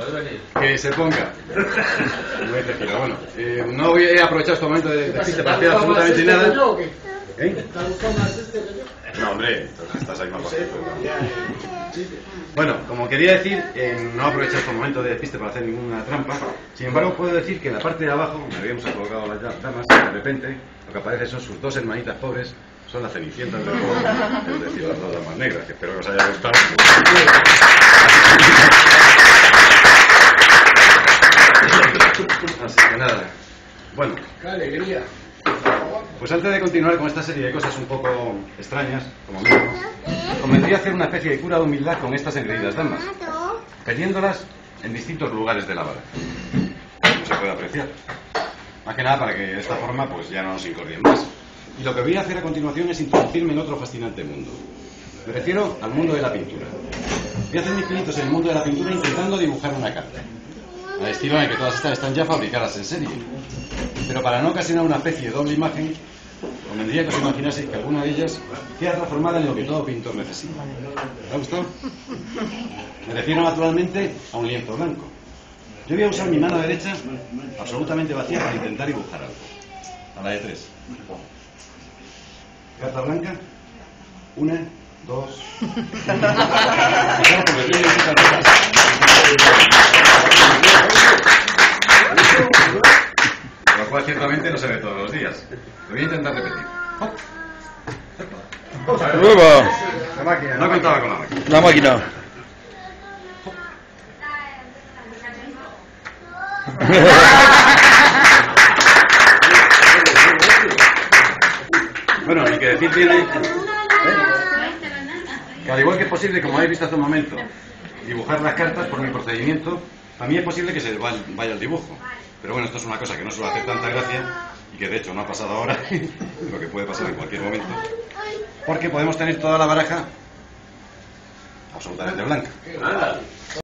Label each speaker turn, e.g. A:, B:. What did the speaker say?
A: Que se ponga. Bueno, no voy a aprovechar este momento de despiste para hacer absolutamente nada. No, hombre, estás ahí más bajito. Bueno, como quería decir, no aprovechar este momento de despiste para hacer ninguna trampa. Sin embargo, puedo decir que en la parte de abajo, donde habíamos colocado las damas, de repente, lo que aparece son sus dos hermanitas pobres. Son las cenicientas del juego, es decir, las dos damas negras, que espero que os haya gustado. Así que nada. Bueno.
B: ¡Qué alegría!
A: Pues antes de continuar con esta serie de cosas un poco extrañas, como mínimo, convendría hacer una especie de cura de humildad con estas engreídas damas, teniéndolas en distintos lugares de la baraja. No se puede apreciar. Más que nada para que de esta forma pues ya no nos incorrien más. Y lo que voy a hacer a continuación es introducirme en otro fascinante mundo. Me refiero al mundo de la pintura. Voy a hacer mis pinitos en el mundo de la pintura intentando dibujar una carta. Al estilo en el que todas estas están ya fabricadas en serie. Pero para no ocasionar una especie de doble imagen, convendría que os imaginaseis que alguna de ellas queda transformada en lo que todo pintor necesita. ¿Te ha gustado? Me refiero naturalmente a un lienzo blanco. Yo voy a usar mi mano derecha absolutamente vacía para intentar dibujar algo. A la de 3. Carta blanca. 1, 2. Lo cual ciertamente no se ve todos los días. Lo voy a intentar repetir. La máquina. No contaba con la máquina.
C: La máquina.
A: Bueno, y que decir tiene que al igual que es posible, como habéis visto hace un momento, dibujar las cartas por mi procedimiento, a mí es posible que se vaya el dibujo. Pero bueno, esto es una cosa que no suele hacer tanta gracia y que de hecho no ha pasado ahora, lo que puede pasar en cualquier momento, porque podemos tener toda la baraja absolutamente blanca.